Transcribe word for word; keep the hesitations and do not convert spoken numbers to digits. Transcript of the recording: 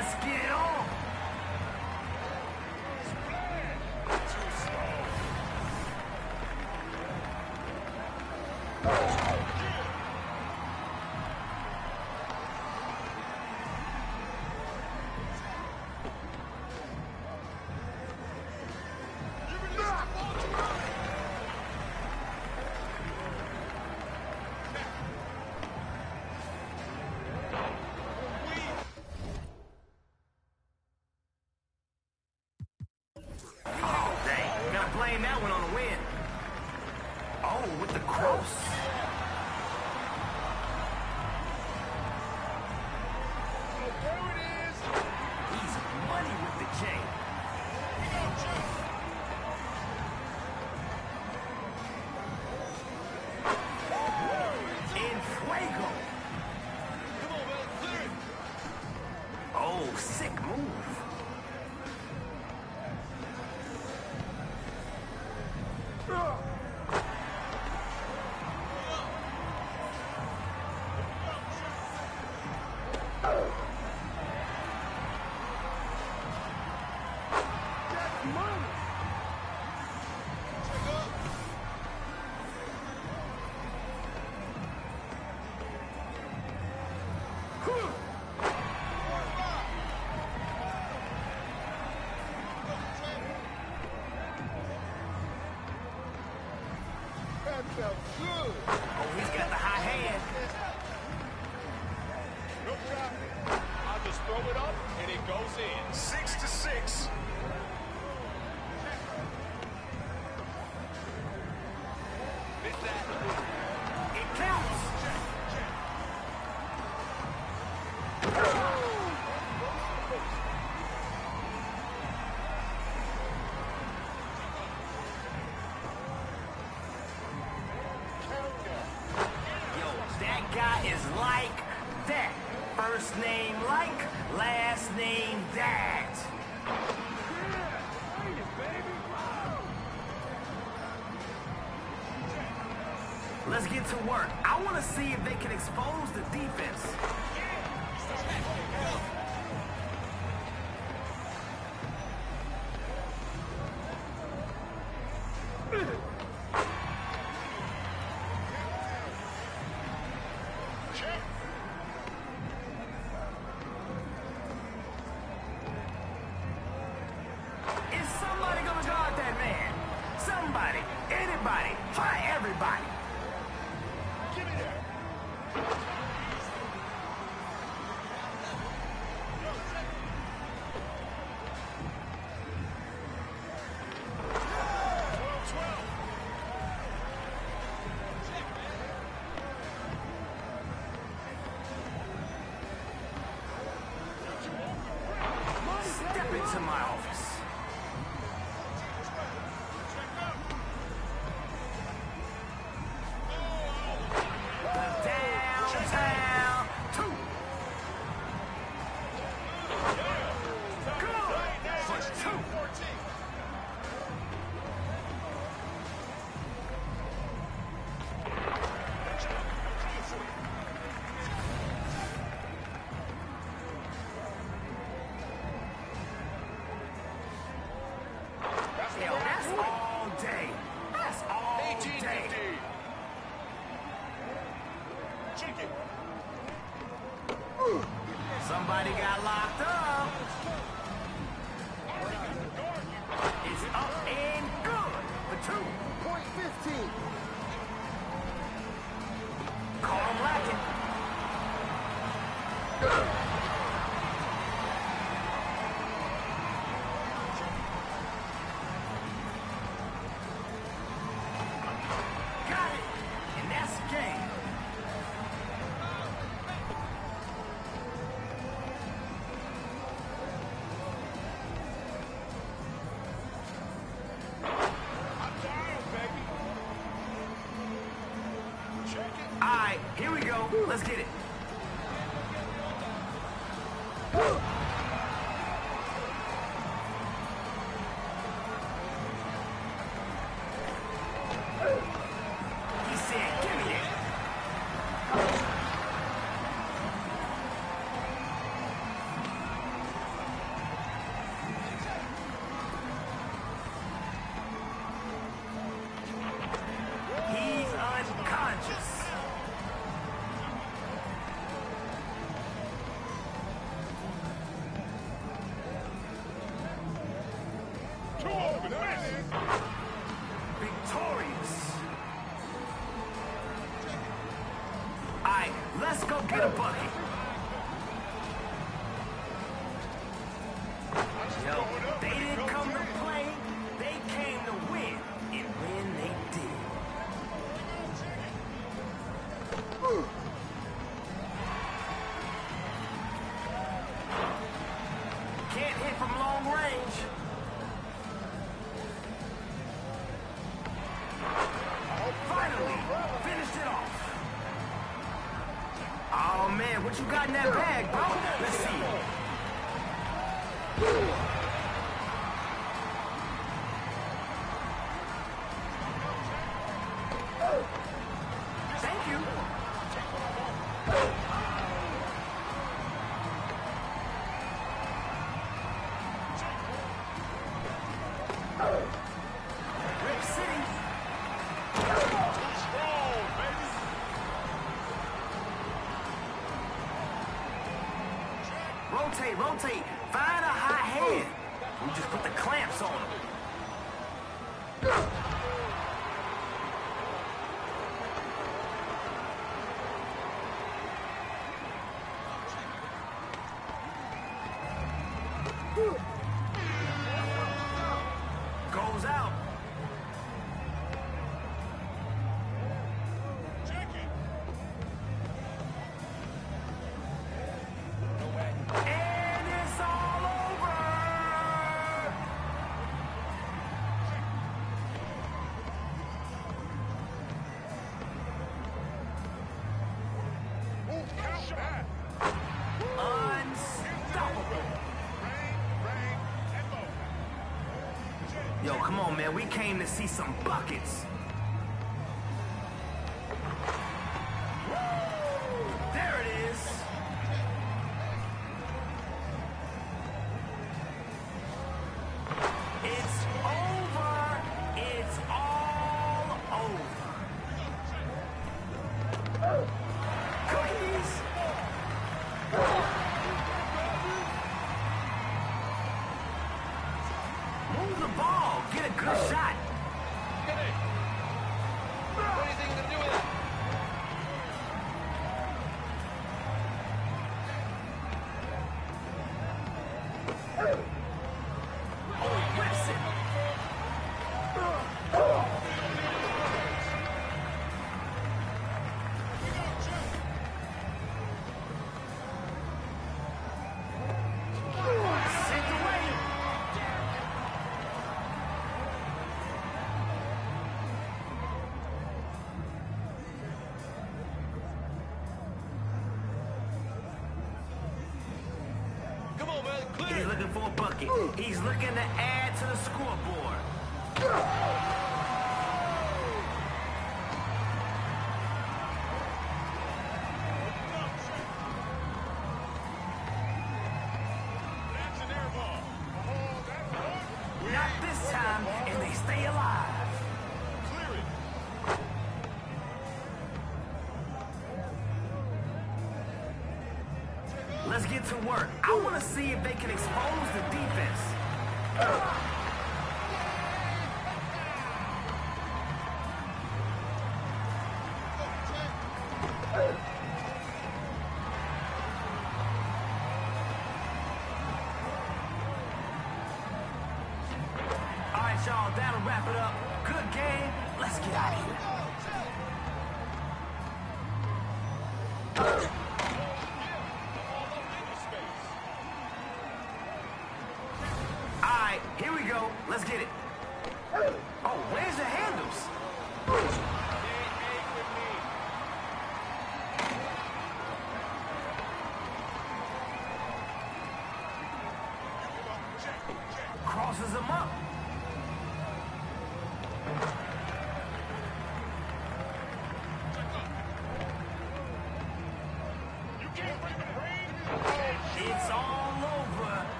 Let's get on. Blame that one on the win. Oh, with the cross. There it is. He's money with the J. In fuego. Come on, man, clear it. Oh, sick move. That felt good. Oh, he's got the high hand. No traffic. I'll just throw it up and it goes in. Six to six. Miss that. It counts. Guy is like that. First name like, last name that. Let's get to work. I want to see if they can expose the defense. Is somebody gonna guard that man? Somebody, anybody, try everybody. Give me that. Step into my office. Downtown two. Go for two. Hell, that's all day. That's all day. Chicken. Somebody got locked up. It's up and good for two. Point fifteen. Call him lacking. Got it. And that's the game. I'm tired, baby. Check it. All right, here we go. Let's get it. He said, give me it. get a bucket. Yo, they didn't come to play, they came to win. And when they did. Can't hit from long range. Finally, finished it off. Oh man, what you got in that bag, bro? Let's see. Thank you. Rip City. Rotate, rotate. Find a hot hand. We just put the clamps on him. Goes out. And it's all over. Unstoppable. Yo, come on, man. We came to see some buckets. There it is. It's over. It's all over. Cookies. Move the ball. Get a good shot. Get it. What do you think you're going to do with it? Oh, he whips it. Sent away. Come on, man. He's Clear it. looking for a bucket. He's looking to add to the scoreboard. That's an air ball. Oh, that's one. Not this time, and they stay alive. Clear it. Let's get to work. I want to see if they can expose the defense. All right, y'all, that'll wrap it up. Good game. Let's get out of here. All right, here we go. Let's get it.